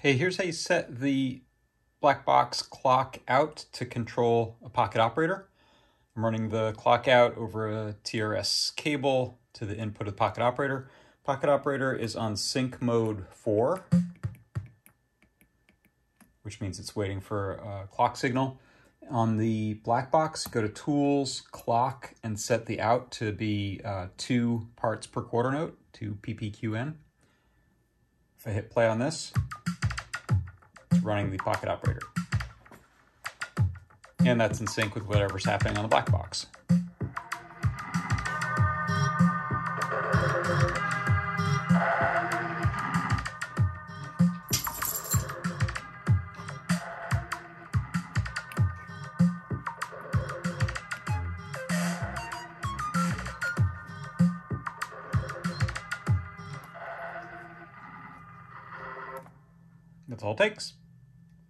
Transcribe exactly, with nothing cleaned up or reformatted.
Hey, here's how you set the Blackbox clock out to control a pocket operator. I'm running the clock out over a T R S cable to the input of the pocket operator. Pocket operator is on sync mode four, which means it's waiting for a clock signal. On the Blackbox, go to Tools, Clock, and set the out to be uh, two parts per quarter note, two P P Q N. If I hit play on this, it's running the pocket operator. And that's in sync with whatever's happening on the Blackbox. That's all it takes.